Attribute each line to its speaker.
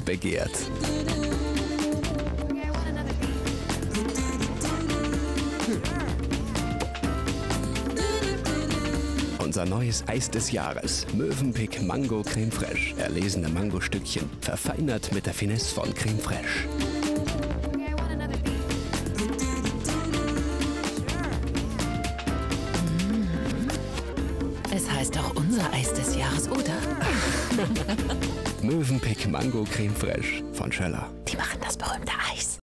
Speaker 1: begehrt. Unser neues Eis des Jahres, Mövenpick Mango Crème Fraiche. Erlesene Mangostückchen, verfeinert mit der Finesse von Crème Fraiche.
Speaker 2: Es heißt doch unser Eis des Jahres, oder?
Speaker 1: Mövenpick Mango Crème Fraiche von Schöller.
Speaker 2: Die machen das berühmte Eis.